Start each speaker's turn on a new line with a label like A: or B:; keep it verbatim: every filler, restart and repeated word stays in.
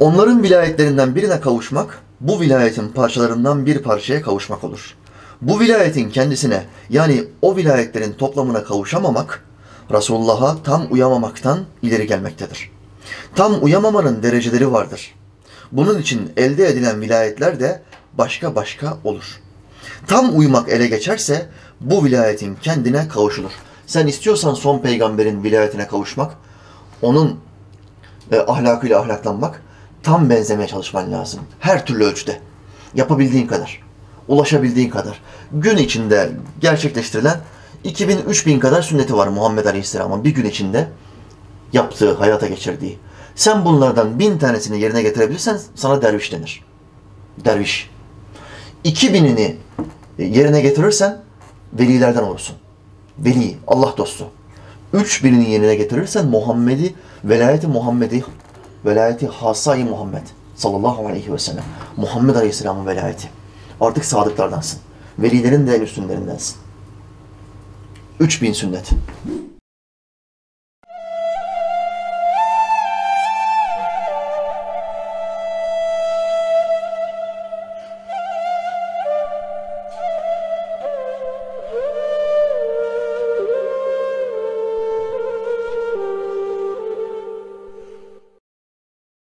A: Onların vilayetlerinden birine kavuşmak, bu vilayetin parçalarından bir parçaya kavuşmak olur. Bu vilayetin kendisine, yani o vilayetlerin toplamına kavuşamamak, Resulullah'a tam uyamamaktan ileri gelmektedir. Tam uyamamanın dereceleri vardır. Bunun için elde edilen vilayetler de başka başka olur. Tam uymak ele geçerse, bu vilayetin kendine kavuşulur. Sen istiyorsan son peygamberin vilayetine kavuşmak, onun e, ahlakıyla ahlaklanmak, tam benzemeye çalışman lazım. Her türlü ölçüde. Yapabildiğin kadar. Ulaşabildiğin kadar. Gün içinde gerçekleştirilen iki bin üç bin kadar sünneti var Muhammed Aleyhisselam'ın bir gün içinde yaptığı, hayata geçirdiği. Sen bunlardan bin tanesini yerine getirebilirsen sana derviş denir. Derviş. iki binini yerine getirirsen velilerden olursun. Veli, Allah dostu. Üç binini yerine getirirsen Muhammed'i, velayeti Muhammed'i, velayeti Hasai Muhammed sallallahu aleyhi ve sellem. Muhammed Aleyhisselam'ın velayeti. Artık sadıklardansın. Velilerin de en üstünlerindensin. Üç bin sünnet.